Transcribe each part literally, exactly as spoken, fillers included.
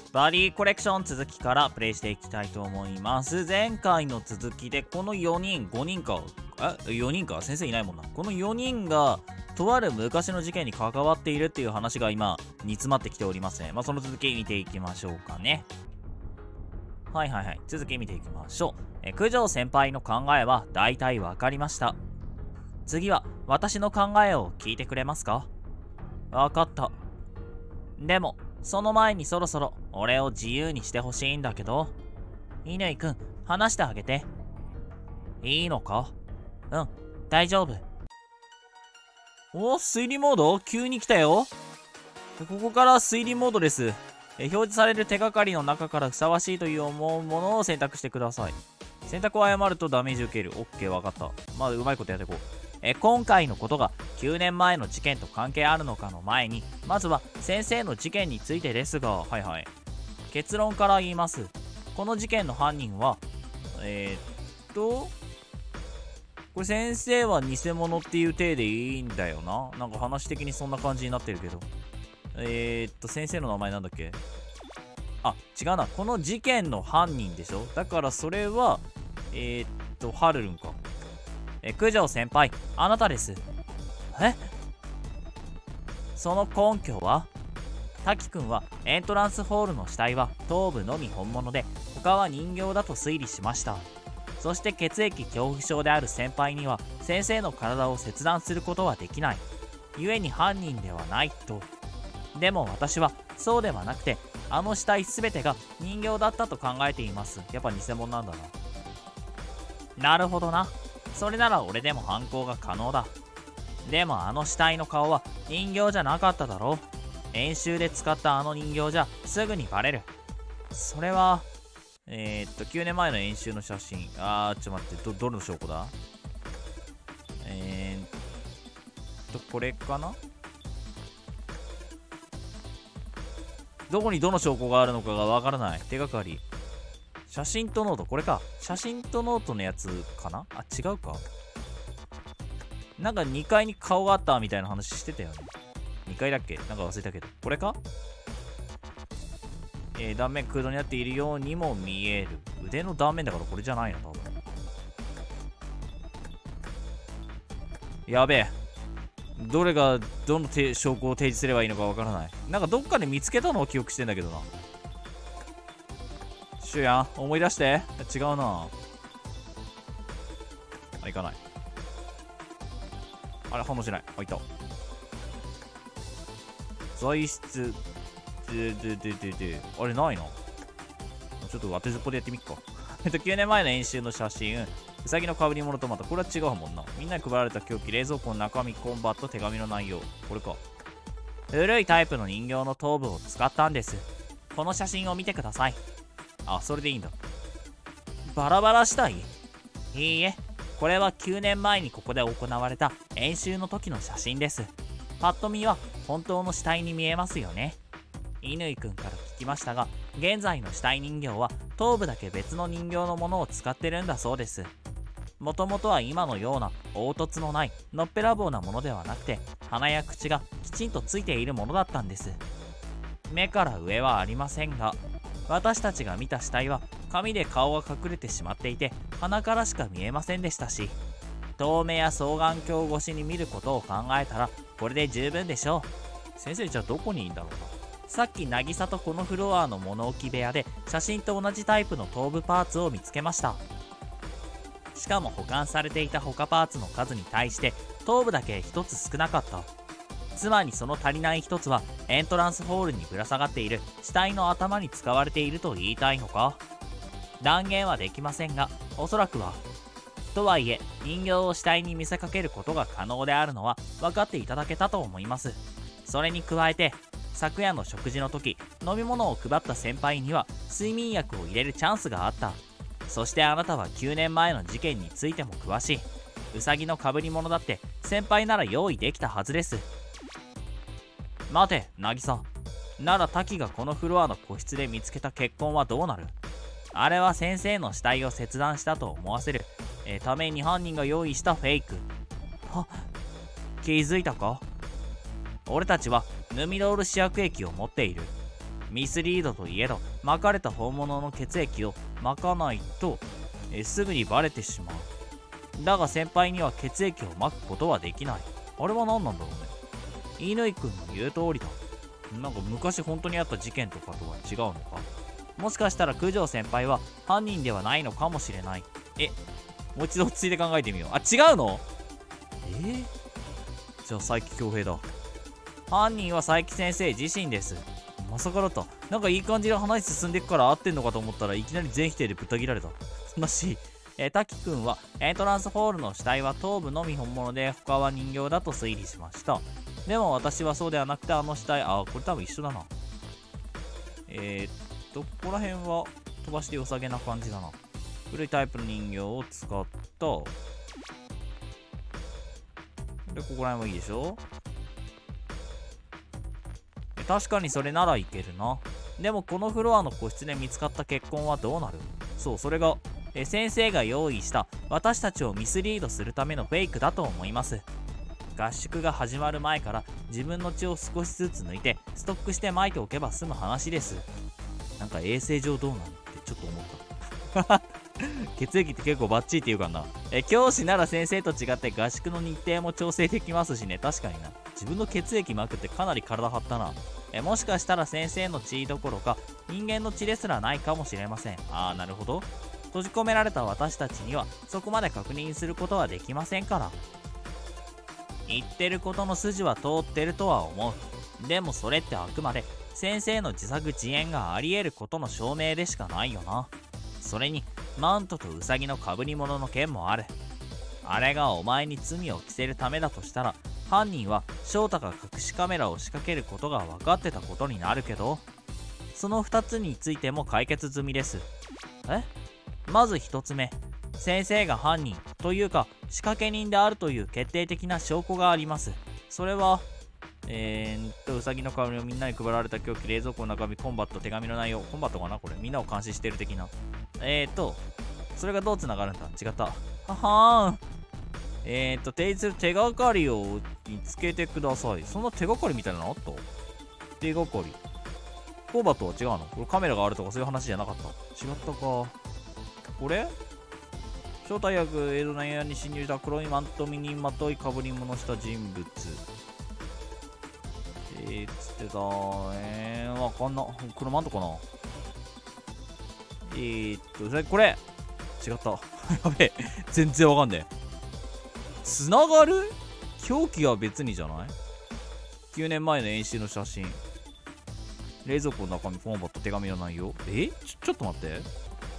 バディコレクション続きからプレイしていきたいと思います。前回の続きでこのよにん、ごにんか、え、よにんか、先生いないもんな。このよにんがとある昔の事件に関わっているっていう話が今煮詰まってきておりますね。まあその続き見ていきましょうかね。はいはいはい、続き見ていきましょう。え、九条先輩の考えは大体わかりました。次は私の考えを聞いてくれますか？わかった。でもその前にそろそろ俺を自由にしてほしいんだけど。乾くん、話してあげて。いいのか？うん、大丈夫。お、推理モード急に来たよ。ここから推理モードです。え表示される手がかりの中からふさわしいという思うものを選択してください。選択を誤るとダメージ受ける。オッケー、わかった。まあうまいことやっていこう。え今回のことがきゅうねんまえの事件と関係あるのかの前に、まずは先生の事件についてですが、はいはい、結論から言います。この事件の犯人はえー、っとこれ先生は偽物っていう体でいいんだよな。なんか話的にそんな感じになってるけど、えー、っと先生の名前なんだっけ？あ、違うな、この事件の犯人でしょ。だからそれはえー、っとハルルンか。え九条先輩、あなたです。え？その根拠は？滝くんはエントランスホールの死体は頭部のみ本物で他は人形だと推理しました。そして血液恐怖症である先輩には先生の体を切断することはできない、故に犯人ではないと。でも私はそうではなくて、あの死体全てが人形だったと考えています。やっぱ偽物なんだな。なるほどな。それなら俺でも犯行が可能だ。でもあの死体の顔は人形じゃなかっただろう。演習で使ったあの人形じゃすぐにバレる。それはえー、っときゅうねんまえの演習の写真。あーちょっと待って、どどれの証拠だ？えー、っとこれかな。どこにどの証拠があるのかがわからない。手がかり。写真とノート、これか。写真とノートのやつかな。あ、違うか。なんかにかいに顔があったみたいな話してたよね。にかいだっけ？なんか忘れたけど。これか？えー、断面空洞になっているようにも見える。腕の断面だからこれじゃないの、多分。やべえ。どれがどの証拠を提示すればいいのかわからない。なんかどっかで見つけたのを記憶してんだけどな。シュやん、思い出して。違うな。あ、いかない。あれ、反応しない。あ、いた。材質。で、で、で、で、で。あれ、ないな。ちょっと当てずっぽでやってみっか。えっと、きゅうねんまえの演習の写真。うさぎの被り物とまた、これは違うもんな。みんなに配られた凶器、冷蔵庫の中身、コンバット、手紙の内容。これか。古いタイプの人形の頭部を使ったんです。この写真を見てください。あ、それでいいんだ。バラバラしたい？いいえ、これはきゅうねんまえにここで行われた演習の時の写真です。パッと見は本当の死体に見えますよね。乾くんから聞きましたが、現在の死体人形は頭部だけ別の人形のものを使ってるんだそうです。もともとは今のような凹凸のないのっぺらぼうなものではなくて、鼻や口がきちんとついているものだったんです。目から上はありませんが、私たちが見た死体は髪で顔が隠れてしまっていて鼻からしか見えませんでしたし、遠目や双眼鏡越しに見ることを考えたらこれで十分でしょう。先生、じゃあどこにいいんだろうな。さっき渚とこのフロアの物置部屋で写真と同じタイプの頭部パーツを見つけました。しかも保管されていた他パーツの数に対して頭部だけひとつ少なかった。つまりその足りないひとつはエントランスホールにぶら下がっている死体の頭に使われていると言いたいのか。断言はできませんが、おそらくは。とはいえ人形を死体に見せかけることが可能であるのは分かっていただけたと思います。それに加えて昨夜の食事の時、飲み物を配った先輩には睡眠薬を入れるチャンスがあった。そしてあなたはきゅうねんまえの事件についても詳しい。ウサギの被り物だって先輩なら用意できたはずです。待て、渚。なら滝がこのフロアの個室で見つけた血痕はどうなる？あれは先生の死体を切断したと思わせる、えー、ために犯人が用意したフェイク。は、気づいたか？俺たちはヌミドール試薬液を持っている。 ミスリードといえど、撒かれた本物の血液を撒かないとえすぐにバレてしまう。だが先輩には血液を撒くことはできない。あれは何なんだろうね。乾くんの言う通りだ。なんか昔本当にあった事件とかとは違うのか。もしかしたら九条先輩は犯人ではないのかもしれない。え、もう一度落ち着いて考えてみよう。あ、違うの？えー、じゃあ佐伯恭平だ。犯人は佐伯先生自身です。まさかだった。なんかいい感じで話進んでいくから合ってんのかと思ったらいきなり全否定でぶった切られた。そんなし、えー、滝くんはエントランスホールの死体は頭部のみ本物で他は人形だと推理しました。でも私はそうではなくて、あの死体、あ、これ多分一緒だな。えー、っと、ここら辺は飛ばして良さげな感じだな。古いタイプの人形を使った。で、ここら辺はいいでしょ。確かにそれならいけるな。でもこのフロアの個室で見つかった血痕はどうなる？そう、それがえ先生が用意した私たちをミスリードするためのフェイクだと思います。合宿が始まる前から自分の血を少しずつ抜いてストックして撒いておけば済む話です。なんか衛生上どうなんってちょっと思った血液って結構バッチリって言うかな。え教師なら先生と違って合宿の日程も調整できますしね。確かにな。自分の血液撒くってかなり体張ったな。えもしかしたら先生の血どころか人間の血ですらないかもしれません。ああ、なるほど。閉じ込められた私たちにはそこまで確認することはできませんから。言ってることの筋は通ってるとは思う。でもそれってあくまで先生の自作自演があり得ることの証明でしかないよな。それにマントとウサギの被り物の件もある。あれがお前に罪を着せるためだとしたら、犯人は翔太が隠しカメラを仕掛けることが分かってたことになるけど、そのふたつについても解決済みです。えまずひとつめ、先生が犯人というか仕掛け人であるという決定的な証拠があります。それはえーっとウサギの香りをみんなに配られた凶器、冷蔵庫の中身、コンバット、手紙の内容。コンバットかなこれ。みんなを監視してる的な。えーっとそれがどうつながるんだ。違った。ははーん。えーっと提出する手がかりを見つけてください。そんな手がかりみたいなのあった？手がかり。コンバットは違うの？これカメラがあるとかそういう話じゃなかった。違ったか。これ正体役、江戸の部屋に侵入した黒いマント身にまといかぶり物した人物。えー、つってた。えー、わかんな。黒マントかな。えーっと、それ、これ違った。やべえ。全然わかんねえ。つながる？凶器は別にじゃない？ きゅう 年前の演習の写真。冷蔵庫の中身、コンバット、手紙の内容。えちょ、ちょっと待って。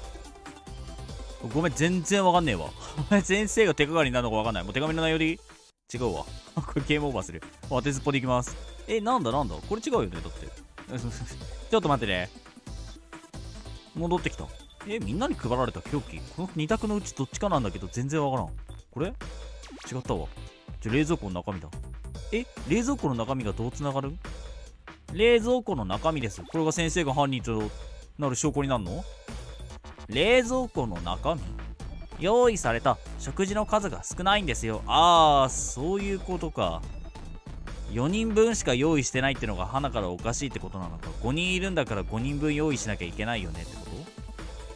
ごめん、全然わかんねえわ。先生が手がかりになるのかわかんない。もう手紙の内容でいい？違うわ。これゲームオーバーする。当てずっぽでいきます。え、なんだなんだこれ違うよねだって。ちょっと待ってね。戻ってきた。え、みんなに配られた凶器。このに択のうちどっちかなんだけど全然わからん。これ違ったわ。じゃ、冷蔵庫の中身だ。え、冷蔵庫の中身がどうつながる？冷蔵庫の中身です。これが先生が犯人となる証拠になるの？冷蔵庫の中身？用意された食事の数が少ないんですよ。あー、そういうことか。よにんぶんしか用意してないってのが鼻からおかしいってことなのか。ごにんいるんだからごにんぶん用意しなきゃいけないよねってこと？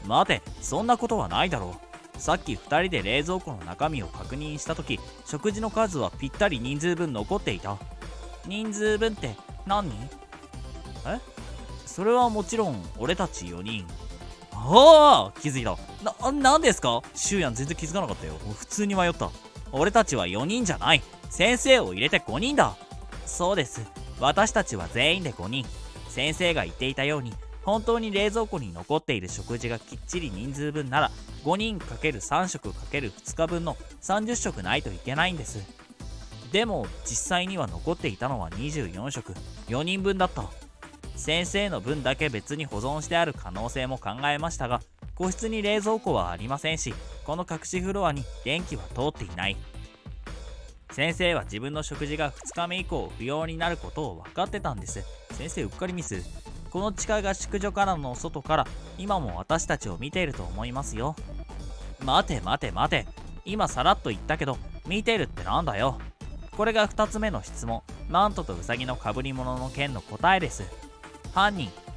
待て、そんなことはないだろう。さっきふたりで冷蔵庫の中身を確認したとき、食事の数はぴったり人数分残っていた。人数分って何人？え？それはもちろん俺たちよにん。ああ、気づいた。な、なんですか？シュウヤン全然気づかなかったよ。普通に迷った。俺たちはよにんじゃない。先生を入れてごにんだ。そうです。私たちは全員でごにん。先生が言っていたように、本当に冷蔵庫に残っている食事がきっちり人数分なら、ごにんかけるさん食かけるふつかぶんのさんじゅっ食ないといけないんです。でも、実際には残っていたのはにじゅうよん食、よにんぶんだった。先生の分だけ別に保存してある可能性も考えましたが、個室に冷蔵庫はありませんし、この隠しフロアに電気は通っていない。先生は自分の食事がふつかめ以降不要になることを分かってたんです。先生うっかりミス。この地下合宿所からの外から今も私たちを見ていると思いますよ。待て待て待て。今さらっと言ったけど、見てるってなんだよ。これがふたつめの質問。マントとウサギの被り物の件の答えです。犯人、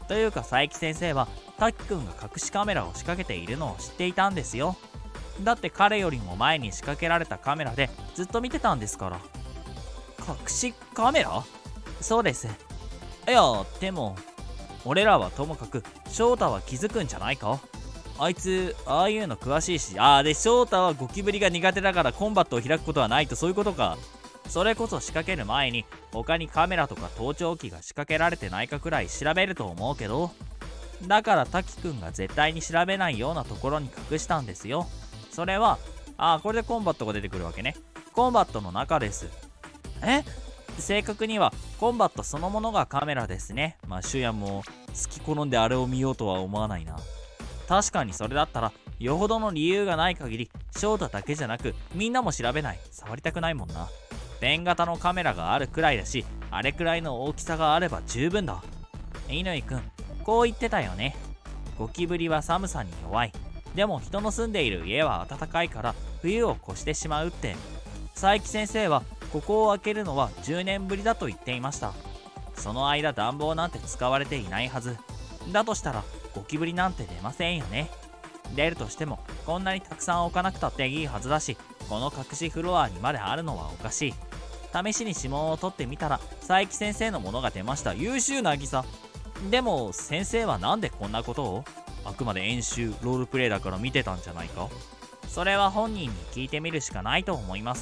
というか佐伯先生は滝くんが隠しカメラを仕掛けているのを知っていたんですよ。だって彼よりも前に仕掛けられたカメラでずっと見てたんですから。隠しカメラ？そうです。いやでも俺らはともかく翔太は気づくんじゃないか。あいつああいうの詳しいし。ああで翔太はゴキブリが苦手だからコンバットを開くことはないと、そういうことか。それこそ仕掛ける前に他にカメラとか盗聴器が仕掛けられてないかくらい調べると思うけど、だから滝くんが絶対に調べないようなところに隠したんですよ。それはああこれでコンバットが出てくるわけね。コンバットの中です。え正確にはコンバットそのものがカメラですね。まあシュヤも好き好んであれを見ようとは思わないな。確かにそれだったらよほどの理由がない限り翔太だけじゃなくみんなも調べない。触りたくないもんな。ペン型のカメラがあるくらいだし、あれくらいの大きさがあれば十分だ。乾くんこう言ってたよね。ゴキブリは寒さに弱い。でも人の住んでいる家は暖かいから冬を越してしまうって。佐伯先生はここを開けるのはじゅうねんぶりだと言っていました。その間暖房なんて使われていないはず。だとしたらゴキブリなんて出ませんよね。出るとしてもこんなにたくさん置かなくたっていいはずだし、この隠しフロアにまであるのはおかしい。試しに指紋を取ってみたら佐伯先生のものが出ました。優秀な渚。でも先生はなんでこんなことを？あくまで演習ロールプレイだから見てたんじゃないか。それは本人に聞いてみるしかないと思います。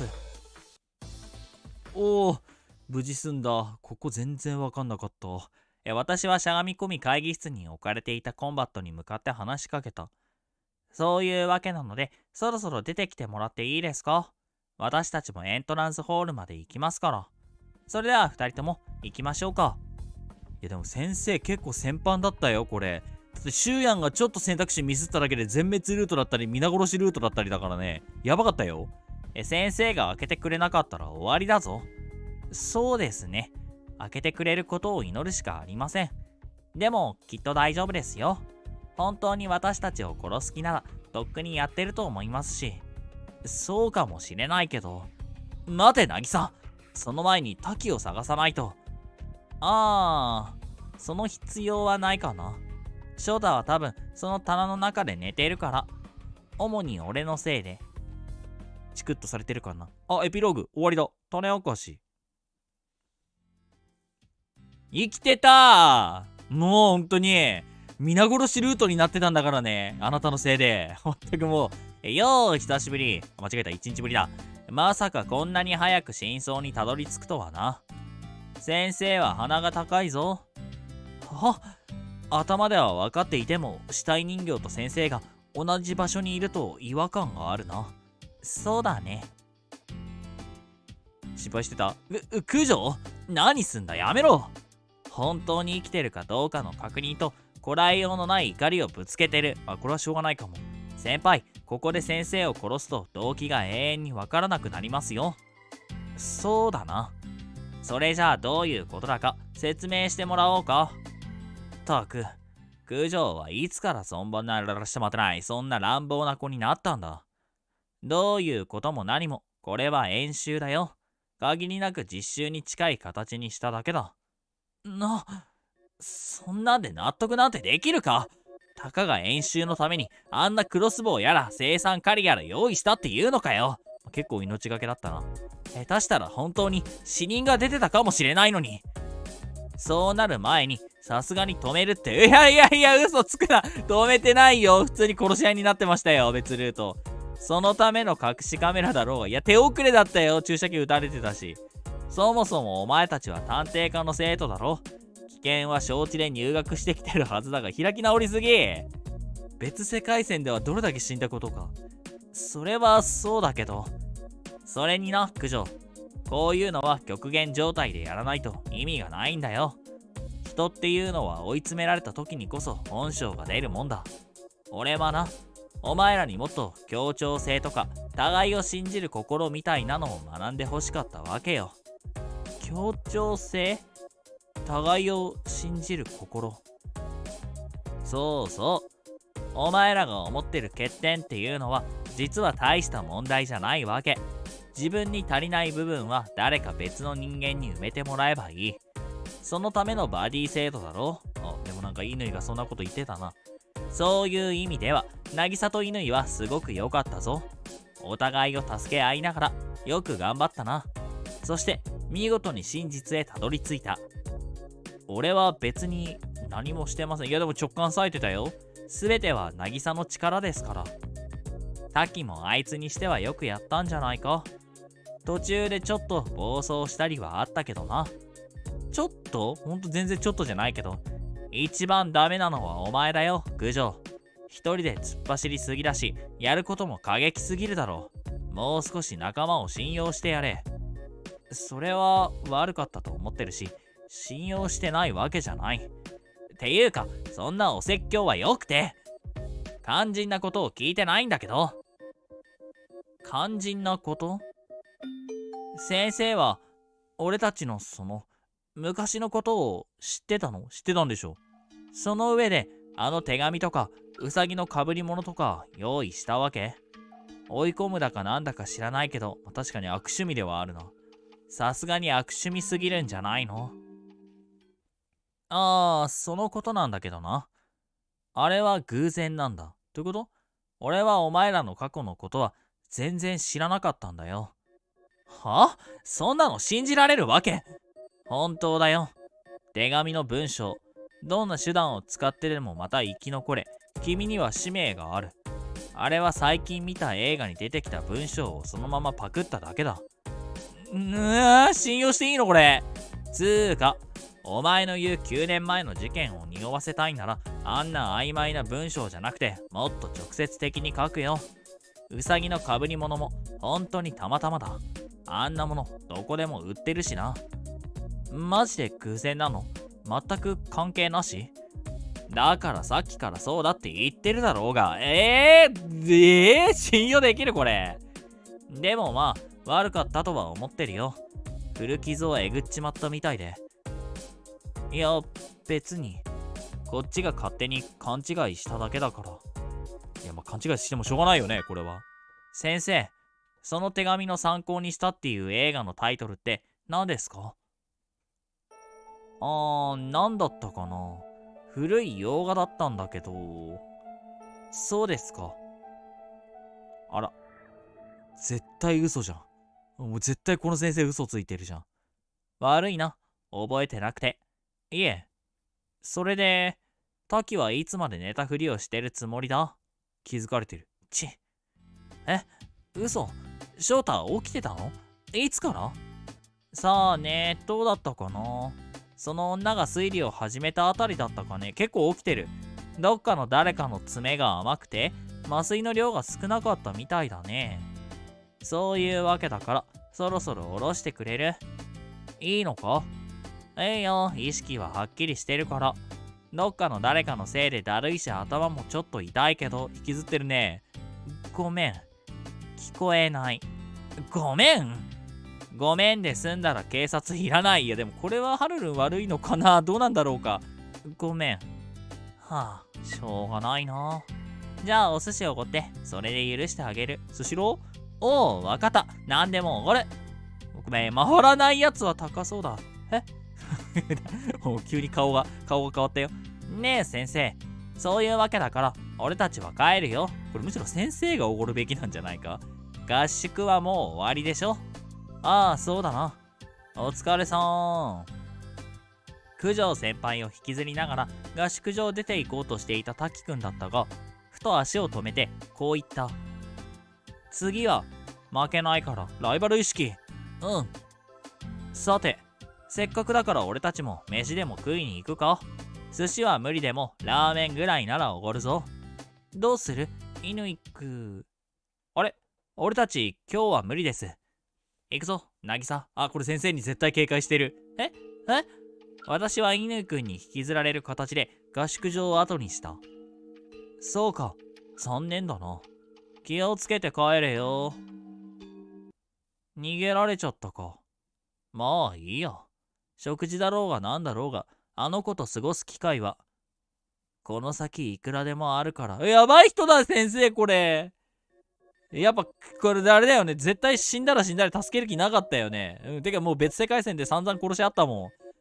おお無事済んだ。ここ全然わかんなかった。え私はしゃがみ込み会議室に置かれていたコンバットに向かって話しかけた。そういうわけなのでそろそろ出てきてもらっていいですか。私たちもエントランスホールまで行きますから。それではふたりとも行きましょうか。いやでも先生結構先般だったよこれ。だってシュウヤンがちょっと選択肢ミスっただけで全滅ルートだったり皆殺しルートだったりだからね。やばかったよ。え先生が開けてくれなかったら終わりだぞ。そうですね。開けてくれることを祈るしかありません。でもきっと大丈夫ですよ。本当に私たちを殺す気ならとっくにやってると思いますし。そうかもしれないけど。待て渚、その前に滝を探さないと。ああその必要はないかな。翔太は多分その棚の中で寝てるから。主に俺のせいでチクッとされてるかな。あエピローグ終わりだ。種明かし。生きてたー。もう本当に皆殺しルートになってたんだからね、あなたのせいで。ほんとくもうえよー久しぶり。間違えた、いちにちぶりだ。まさかこんなに早く真相にたどり着くとはな。先生は鼻が高いぞ。は頭では分かっていても死体人形と先生が同じ場所にいると違和感があるな。そうだね。失敗してた。う、駆除？何すんだ、やめろ。本当に生きてるかどうかの確認とこらえようのない怒りをぶつけてる。あ、これはしょうがないかも。先輩、ここで先生を殺すと動機が永遠にわからなくなりますよ。そうだな。それじゃあどういうことだか説明してもらおうか。ったく、九条はいつからそんばんならして待てない、そんな乱暴な子になったんだ。どういうことも何も、これは演習だよ。限りなく実習に近い形にしただけだ。な、そんなんで納得なんてできるか。たかが演習のためにあんなクロスボウやら生産カリやら用意したっていうのかよ。結構命がけだったな。下手したら本当に死人が出てたかもしれないのに。そうなる前にさすがに止めるって。いやいやいや嘘つくな。止めてないよ。普通に殺し合いになってましたよ、別ルート。そのための隠しカメラだろうが。いや手遅れだったよ。注射器撃たれてたし。そもそもお前たちは探偵科の生徒だろ。危険は承知で入学してきてるはずだが開き直りすぎ。別世界線ではどれだけ死んだことか。それはそうだけど。それにな、九条。こういうのは極限状態でやらないと意味がないんだよ。人っていうのは追い詰められた時にこそ本性が出るもんだ。俺はな、お前らにもっと協調性とか互いを信じる心みたいなのを学んでほしかったわけよ。協調性？互いを信じる心。そうそう。お前らが思ってる欠点っていうのは実は大した問題じゃないわけ。自分に足りない部分は誰か別の人間に埋めてもらえばいい。そのためのバディ制度だろ。あ、でもなんか乾がそんなこと言ってたな。そういう意味では、渚と乾はすごく良かったぞ。お互いを助け合いながら、よく頑張ったな。そして、見事に真実へたどり着いた。俺は別に何もしてません。いやでも直感咲いてたよ。すべては渚の力ですから。滝もあいつにしてはよくやったんじゃないか。途中でちょっと暴走したりはあったけどな。ちょっとほんと全然ちょっとじゃないけど。一番ダメなのはお前だよ、九条。一人で突っ走りすぎだし、やることも過激すぎるだろう。もう少し仲間を信用してやれ。それは悪かったと思ってるし、信用してないわけじゃない。っていうか、そんなお説教はよくて。肝心なことを聞いてないんだけど。肝心なこと？先生は、俺たちのその、昔のことを知ってたの？知ってたんでしょ？その上で、あの手紙とか、ウサギの被り物とか用意したわけ？追い込むだかなんだか知らないけど、確かに悪趣味ではあるな。さすがに悪趣味すぎるんじゃないの？ああ、そのことなんだけどな。あれは偶然なんだ。ということ？俺はお前らの過去のことは全然知らなかったんだよ。は？そんなの信じられるわけ？本当だよ。手紙の文章、どんな手段を使ってでもまた生き残れ。君には使命がある。あれは最近見た映画に出てきた文章をそのままパクっただけだ。うわ、信用していいのこれ？つーか、お前の言うきゅうねんまえの事件を匂わせたいなら、あんな曖昧な文章じゃなくて、もっと直接的に書くよ。ウサギの被り物も本当にたまたまだ。あんなものどこでも売ってるしな。マジで偶然なの？全く関係なし？だからさっきからそうだって言ってるだろうが。えー、えー、信用できるこれ？でもまあ、悪かったとは思ってるよ。古傷をえぐっちまったみたいで。いや、別に。こっちが勝手に勘違いしただけだから。いや、まあ勘違いしてもしょうがないよね、これは。先生、その手紙の参考にしたっていう映画のタイトルって何ですか？あー、なんだったかな。古い洋画だったんだけど。そうですか。あら。絶対嘘じゃん。もう絶対この先生嘘ついてるじゃん。悪いな。覚えてなくて。いえ。それで、滝はいつまで寝たふりをしてるつもりだ？気づかれてる。ち。え？嘘？翔太起きてたの？いつから？さあね、どうだったかな。その女が推理を始めたあたりだったかね。結構起きてる。どっかの誰かの爪が甘くて、麻酔の量が少なかったみたいだね。そういうわけだから、そろそろ下ろしてくれる？いいのか？ええよ、意識ははっきりしてるから。どっかの誰かのせいでだるいし頭もちょっと痛いけど、引きずってるね。ごめん。聞こえない。ごめんごめんで済んだら警察いらない。いやでもこれはハルルン悪いのかな？どうなんだろうか。ごめん。はあ、しょうがないな。じゃあお寿司おごって、それで許してあげる。スシロー？おう、わかった。なんでもおごる。ごめん、回らないやつは高そうだ。えもう急に顔が、顔が変わったよ。ねえ先生、そういうわけだから、俺たちは帰るよ。これむしろ先生がおごるべきなんじゃないか？合宿はもう終わりでしょ？ああ、そうだな。お疲れさーん。九条先輩を引きずりながら合宿場出て行こうとしていた滝くんだったが、ふと足を止めてこう言った。次は負けないからライバル意識。うん。さて、せっかくだから俺たちも飯でも食いに行くか？寿司は無理でもラーメンぐらいならおごるぞ。どうする？乾く。あれ？俺たち今日は無理です。行くぞ、渚。あ、これ先生に絶対警戒してる。え？え？私は乾くんに引きずられる形で合宿場を後にした。そうか、残念だな。気をつけて帰れよ。逃げられちゃったか。まあいいや。食事だろうがなんだろうが、あの子と過ごす機会は、この先いくらでもあるから。やばい人だ、先生、これ。やっぱ、これあれだよね。絶対死んだら死んだら助ける気なかったよね。うん、てかもう別世界線で散々殺し合ったもん。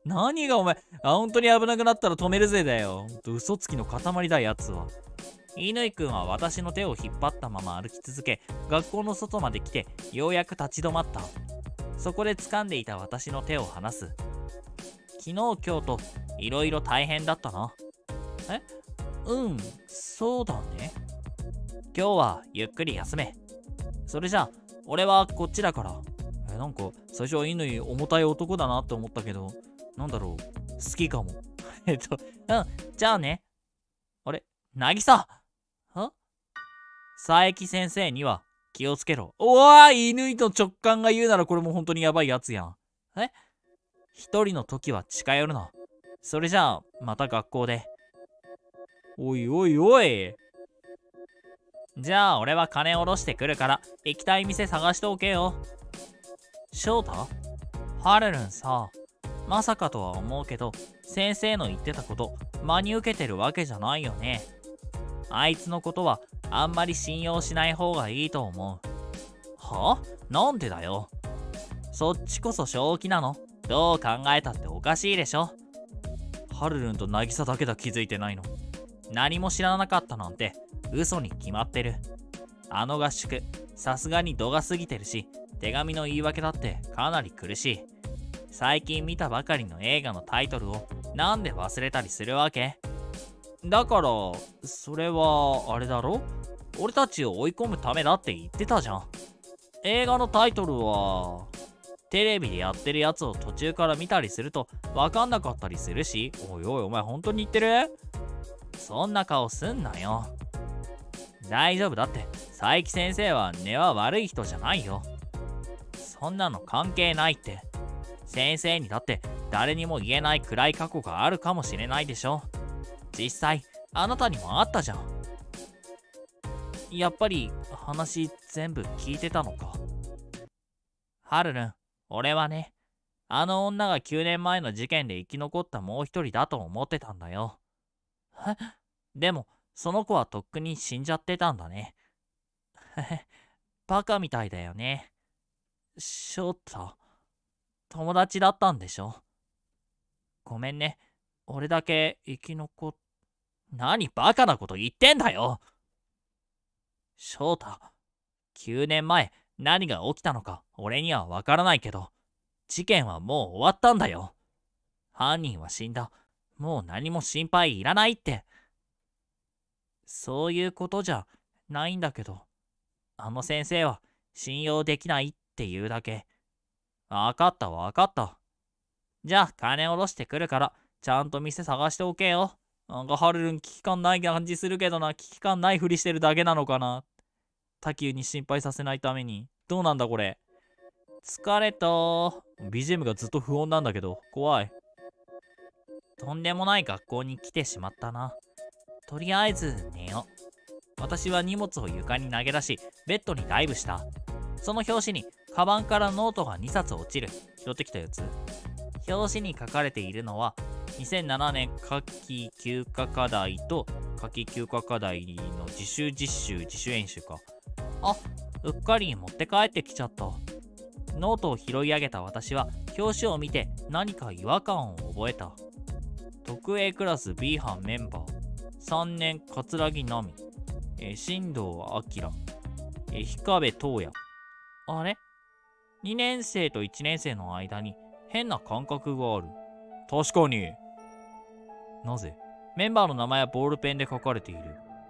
何がお前、あ、本当に危なくなったら止めるぜだよ。ほんと嘘つきの塊だ、やつは。乾くんは私の手を引っ張ったまま歩き続け、学校の外まで来て、ようやく立ち止まった。そこで掴んでいた私の手を離す。昨日今日と、いろいろ大変だったな。え？うん、そうだね。今日はゆっくり休め。それじゃあ、俺はこっちだから。え、なんか、最初は乾重たい男だなって思ったけど、なんだろう、好きかも。えっと、うん、じゃあね。あれ、渚は佐伯先生には気をつけろ。おー、乾と直感が言うならこれも本当にやばいやつやん。え一人の時は近寄るな。それじゃあ、また学校で。おいおいおい。じゃあ、俺は金下ろしてくるから、行きたい店探しておけよ。翔太？ハルルンさ、まさかとは思うけど、先生の言ってたこと、真に受けてるわけじゃないよね。あいつのことは、あんまり信用しない方がいいと思う。は？なんでだよ。そっちこそ正気なの？どう考えたっておかしいでしょ。ハルルンと渚だけだ気づいてないの。何も知らなかったなんて、嘘に決まってる。あの合宿、さすがに度が過ぎてるし、手紙の言い訳だってかなり苦しい。最近見たばかりの映画のタイトルをなんで忘れたりするわけ？だから、それはあれだろ？俺たちを追い込むためだって言ってたじゃん。映画のタイトルは、テレビでやってるやつを途中から見たりするとわかんなかったりするし、おいおいお前本当に言ってる？そんな顔すんなよ。大丈夫だって、佐伯先生は根は悪い人じゃないよ。そんなの関係ないって。先生にだって誰にも言えない暗い過去があるかもしれないでしょ。実際、あなたにもあったじゃん。やっぱり話全部聞いてたのか。ハルルン、俺はね、あの女がきゅうねんまえの事件で生き残ったもう一人だと思ってたんだよ。え？でも、その子はとっくに死んじゃってたんだね。バカみたいだよね。翔太、友達だったんでしょ？ごめんね。俺だけ生き残っ、何バカなこと言ってんだよ。翔太、きゅうねんまえ何が起きたのか俺にはわからないけど、事件はもう終わったんだよ。犯人は死んだ。もう何も心配いらないって。そういうことじゃないんだけど、あの先生は信用できないって言うだけ。わかったわかった。じゃあ金下ろしてくるから、ちゃんと店探しておけよ。なんかハルルン危機感ない感じするけどな、危機感ないふりしてるだけなのかな。タキューに心配させないために。どうなんだこれ。疲れたー。ビージーエム がずっと不穏なんだけど、怖い。とんでもない学校に来てしまったな。とりあえず寝よう。私は荷物を床に投げ出し、ベッドにダイブした。その表紙に、カバンからノートがにさつ落ちる。拾ってきたやつ。表紙に書かれているのは、にせんななねん夏季休暇課題と夏季休暇課題の自習実習自主演習か。あ、うっかり持って帰ってきちゃった。ノートを拾い上げた私は表紙を見て何か違和感を覚えた。特 A クラス B 班メンバーさんねん桂木奈美、えー、新藤明、えー、氷壁東也。あれ ?に 年生といちねん生の間に変な感覚がある。確かに。なぜ？メンバーの名前はボールペンで書かれている。ん？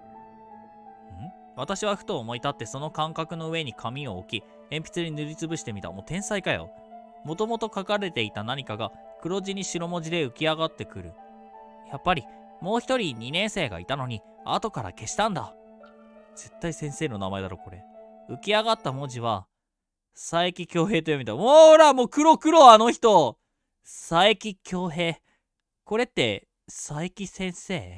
私はふと思い立ってその感覚の上に紙を置き、鉛筆に塗りつぶしてみた。もう天才かよ。もともと書かれていた何かが黒字に白文字で浮き上がってくる。やっぱりもう一人にねん生がいたのに後から消したんだ。絶対先生の名前だろこれ。浮き上がった文字は佐伯恭平と読みた。もうほらもう黒黒あの人。佐伯恭平。これって佐伯先生？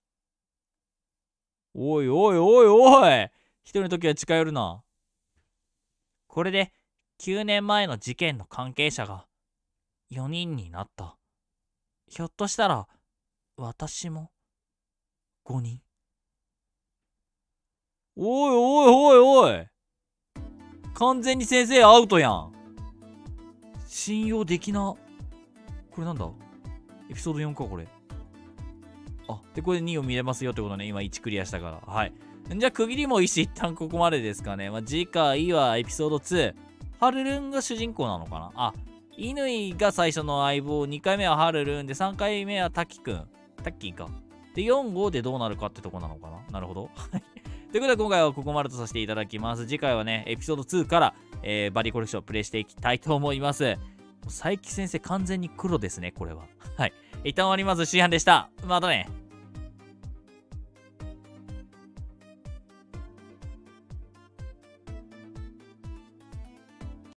おいおいおいおい、一人の時は近寄るな。これできゅうねんまえの事件の関係者がよにんになった。ひょっとしたら私もごにん。おいおいおいおい、完全に先生アウトやん。信用できな。 これなんだエピソードよんか、これ。あ、で、これにを見れますよってことね。今いちクリアしたから。はい。じゃあ、区切りもいいし、一旦ここまでですかね。まあ、次回はエピソードツー。ハルルンが主人公なのかなあ、乾が最初の相棒、にかいめはハルルンで、さんかいめはタキくん。タッキーか。で、よん号でどうなるかってとこなのかななるほど。ということで、今回はここまでとさせていただきます。次回はね、エピソードツーから、えー、バディコレクションをプレイしていきたいと思います。佐伯先生、完全に黒ですね、これは。はい。一旦終わります。シーハンでした。またね。